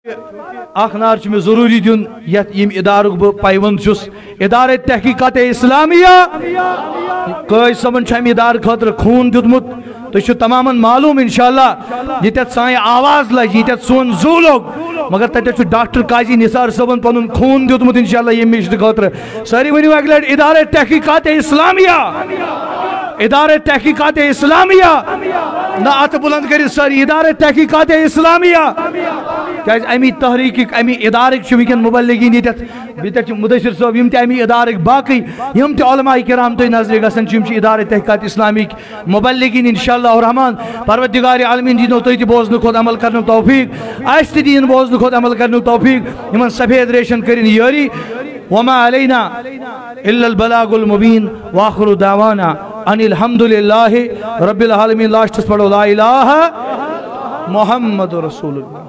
अखनार में जरूरी दिन यम इदारुक बह पैवंद इदारे तहकीकात इस्लामिया कई सबन इदार खतर खून दुतमुत तो तमाम मालूम इंशाअल्लाह यत सान आवाज लगे यत सोन जू लोग मगर तत डॉक्टर काजी निसार सबन पन खून दुतमुत इंशाअल्लाह ये मिशन खतर सारी वनु अगले इदारे तहकीकात इस्लामिया इदारे तहकीकात इस्लामिया ना अत बुलंद कर सारी इदारे तहकीकात इस्लामिया क्या अमी तहरीक अमी इदारक वैन मुबल्लिगीन ये मुदस्सिर साहब यम अमी इदारक बाकी यम उलमा किराम तुम नजर गम इदारे तहकीकात इस्लामिक मुबल्लिगीन इंशाअल्लाह रहमान परवरदिगार आलमीन दीनो तुझ बोजन खुद अमल कर तौफीक अस दीन बोजन खुद अमल कर तौफीक इन सफेद रेशन कर यारी वमा अलैना इल्लल बलागुल मुबीन वाखिरु दावाना अनिल हम्दुलिल्लाहि रब्बिल आलमीन। लास्ट पढ़ो ला इलाहा मुहम्मदुर रसूलुल्लाह।